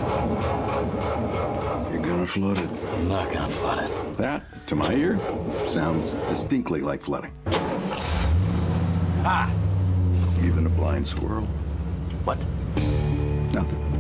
You're gonna flood it. I'm not gonna flood it. That, to my ear, sounds distinctly like flooding. Ha! Even a blind squirrel. What? Nothing.